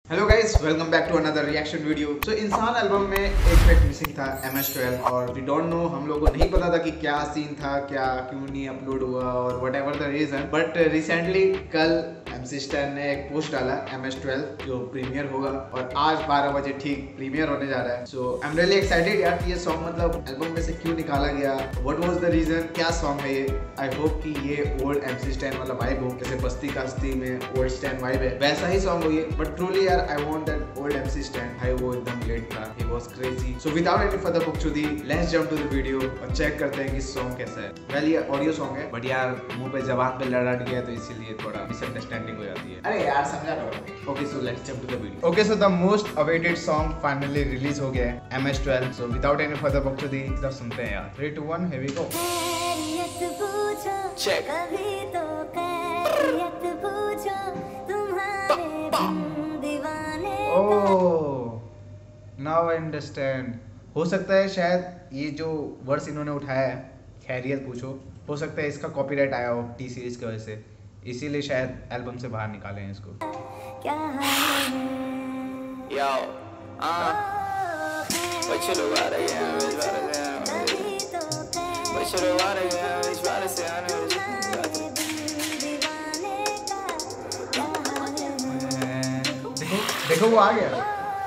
Hello guys, welcome back to another reaction video. So इंसान album में एक track missing था, MS-12, और वी डोंट नो, हम लोगों को नहीं पता था कि क्या सीन था, क्या क्यों नहीं अपलोड हुआ और whatever the reason. But recently कल MC Stan ने एक पोस्ट डाला MS-12 जो प्रीमियर होगा, और आज 12 बजे ठीक प्रीमियर होने जा रहा है। So I am really excited यार कि ये सॉन्ग मतलब एल्बम में से क्यों निकाला गया, व्हाट वाज द रीजन, क्या सॉन्ग है ये। आई होप कि ये ओल्ड MC Stan वाला वाइब हो, जैसे बस्ती का हस्ती में ओल्ड स्टैन वाइब है, वैसा ही सॉन्ग हो ये। बट ट्रूली यार I want that old MC Stan, भाई वो एकदम ग्रेट था, he was crazy. So without any further bukchudi, let's jump to the video और चेक करते हैं कि सॉन्ग कैसा है। वेल ये ऑडियो सॉन्ग है, बट यार मुंह पे जबान पे लड़ गया तो इसीलिए थोड़ा मिसअंडरस्टैंडिंग हो जाती है। अरे यार समझा करो। Okay, so let's jump to the video. Okay, so the most awaited song finally release हो गया है, MS-12. So without any further bukchudi, इधर सुनते हैं यार। 3, 2, 1, here we go. Check. Now I understand. हो सकता है शायद ये जो वर्ड्स इन्होंने उठाया है, खैरियत पूछो, हो सकता है इसका कॉपीराइट आया हो T सीरीज की वजह से, इसीलिए शायद एल्बम से बाहर निकाले हैं इसको। देखो वो आ गया।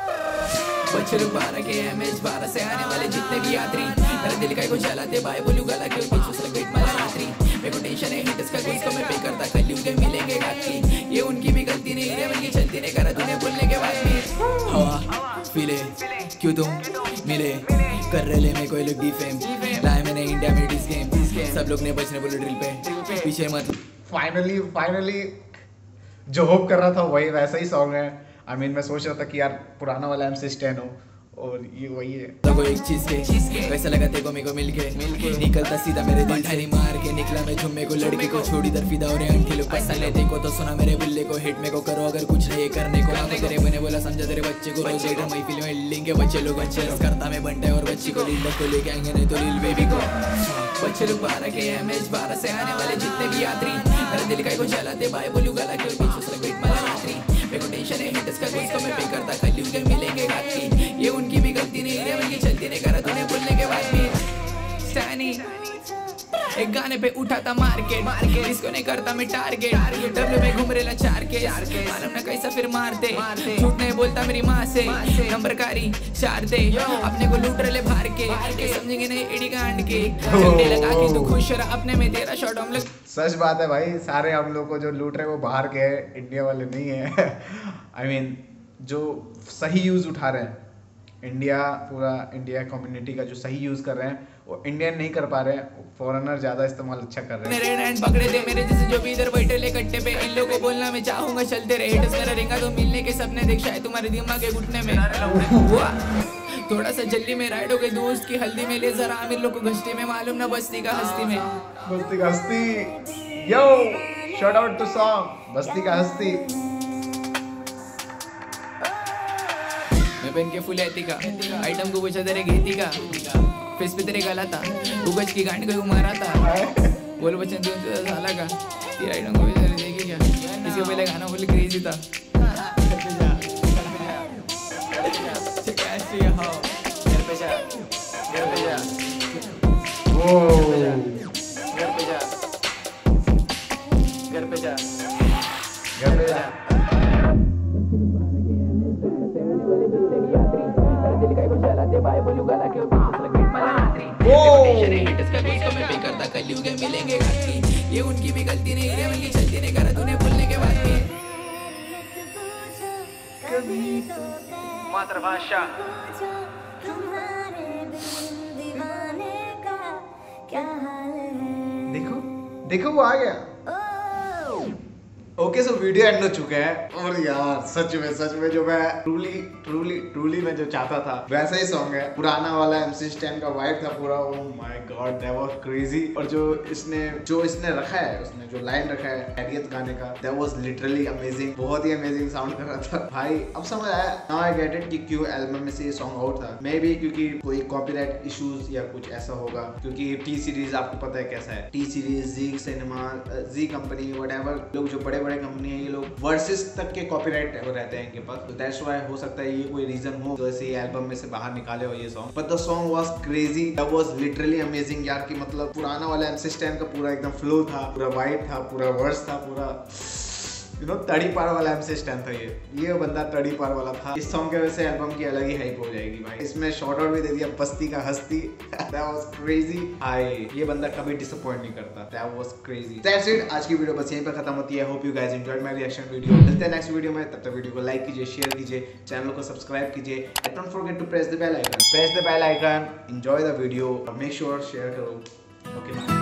बच्चे लोग 12 के MS-12 से आने वाले जितने भी यात्री, मेरे दिल का को जलाते भाई बोलू गला क्यों पीछे से वेट मारा रात्रि। मेरे को टेंशन है हिट्स का कोई मैं पे करता कल उनके मिलेंगे गाती, ये उनकी भी गलती नहीं है, उनकी चलती नहीं करा तूने बोलने के बाद भी हवा फीले क्यों तुम मिले कर रहे ले मैं कोई लोग डिफेम लाए मैंने इंडिया में डिस गेम, सब लोग ने बचने बोले ड्रिल पे पीछे मत। फाइनली जो होप कर रहा था वही वैसा ही सॉन्ग है। I mean, मैं सोच रहा था कि यार पुराना वाला MC Stan हो, और ये वही है। तो एक चीज के वैसा लगा तेरे को मेरे को मिलके निकलता सीधा मेरे दिल ठानी मार के निकला मैं झुम्मे को लड़के को छोड़ी दर फिदा और अंठी लोग पैसा लेते को तो सुना मेरे बुल्ले को हिट में को करो अगर कुछ नहीं करने को आगे तेरे मैंने बोला समझा तेरे बच्चे को रोज लेटर मैं फिल्म में लिंग के बच्चे लोग अच्छे करता मैं बनता है और बच्ची को लीड को लेके आएंगे नहीं तो लील बेबी को। बच्चे लोग 12 के MS-12 से आने वाले जितने भी यात्री, मेरे दिल का को जलाते भाई बोलू गला क्यों पीछे से वेट मारा रात्रि। मेरे को टेंशन है हिट्स का कोई मैं पे करता कल उनके मिलेंगे गाती, ये उनकी भी गलती नहीं है, उनकी चलती नहीं करा तूने बोलने के बाद भी। स्टैनी एक गाने पे उठाता मार्केट इसको नहीं करता मैं टारगेट, डब्ल्यू में घूम रेला 4 के मालूम ना कैसा फिर मारते, झूठ नहीं बोलता मेरी माँ से नंबरकारी 4 दे, अपने को लूट रहे बाहर के समझेंगे नहीं इडी गांड के लगा के तू खुश रहा अपने में तेरा शॉट हम लोग। सच बात है भाई, सारे हम लोग को जो लूट रहे वो बाहर के हैं, इंडिया वाले नहीं है। I mean, जो सही यूज उठा रहे हैं, पूरा इंडिया कम्युनिटी का जो सही यूज कर रहे हैं वो इंडियन नहीं कर पा रहे हैं, फॉरेनर ज्यादा इस्तेमाल अच्छा कर रहे हैं। मेरे हैंड पकड़े थे मेरे जैसे जो भी इधर बैठे ले कट्टे पे, इन लोगों को बोलना मैं चाहूंगा चलते रहे हिट्स मेरा रिंगा तो मिलने के सपने देख शायद तुम्हारे दिमाग के घुटने में थोड़ा सा जल्दी में राइड हो गई दोस्त की हल्दी में ले जरा आमिर लोग को घस्ती में मालूम ना बस्ती का हस्ती में बस्ती का हस्ती। Yo shout out to song बस्ती का हस्ती। मैं पहन के फुल ऐती का आइटम को पूछा तेरे घेती का फेस पे तेरे गला था उगज की गांड को मारा था बोल बच्चन तू साला का तेरा आइटम को भी देखी क्या इसके पहले गाना फुल क्रेजी था। मिलेंगे ये उनकी भी गलती नहीं है, उनकी चलती नहीं करा तूने बोलने के बाद भी मातृभाषा देखो वो आ गया। ओके, सो वीडियो एंड हो चुका है, और यार सच में जो मैं ट्रूली में जो चाहता था वैसा ही सॉन्ग है। पुराना वाला MC Stan का वाइब था पूरा। Oh my God, that was crazy. और जो इसने रखा है, उसने जो लाइन रखा है खैरियत गाने का, दैट वाज लिटरली अमेजिंग, बहुत ही अमेजिंग साउंड कर रहा था भाई। अब समझ आया, नाउ आई गेट इट कि क्यों एल्बम में से ये सॉन्ग आउट था। मे बी क्योंकि कोई कॉपीराइट इश्यूज या कुछ ऐसा होगा, क्योंकि T सीरीज आपको पता है कैसा है, T series, Zee cinema, Zee company, whatever, लोग जो बड़े बड़े कंपनी है, ये लोग वर्सेस तक के कॉपीराइट रहते हैं इनके पास, तो दैट्स व्हाई हो सकता है ये कोई रीजन हो जो ऐसे एल्बम में से बाहर निकाले हो ये song. But the song was crazy, that was literally amazing यार, कि मतलब पुराना वाला MC Stan का पूरा एकदम फ्लो था, पूरा वाइब था, पूरा वर्स था, पूरा तड़ी पार वाला MC Stan था ये बंदा तड़ी पार वाला था। इस सॉन्ग की वजह से एल्बम की अलग ही हाइप हो जाएगी भाई। इसमें शॉर्ट आउट भी दे दिया बस्ती का हस्ती, that was crazy। हाय, ये बंदा कभी डिसअपॉइंट नहीं करता, that was crazy। That's it, आज की वीडियो बस यहीं पे खत्म होती है। Hope you guys enjoyed my reaction video. मिलते हैं नेक्स्ट वीडियो में, तब तक वीडियो को लाइक कीजिए, शेयर कीजिए, चैनल को सब्सक्राइब कीजिए, and don't forget to press the bell icon, enjoy the video और मेक श्योर शेयर करो। ओके।